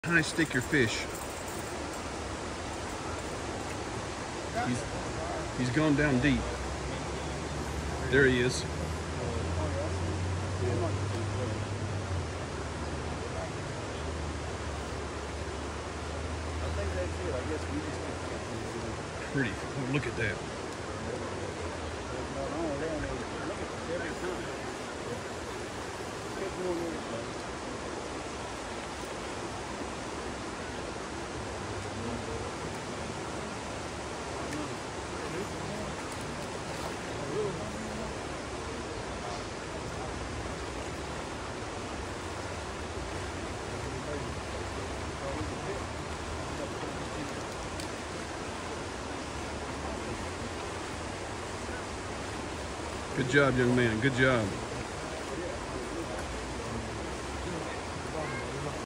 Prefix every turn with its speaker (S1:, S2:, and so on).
S1: High stick your fish. He's gone down deep. There he is. Pretty. Oh, look at that. Good job, young man. Good job.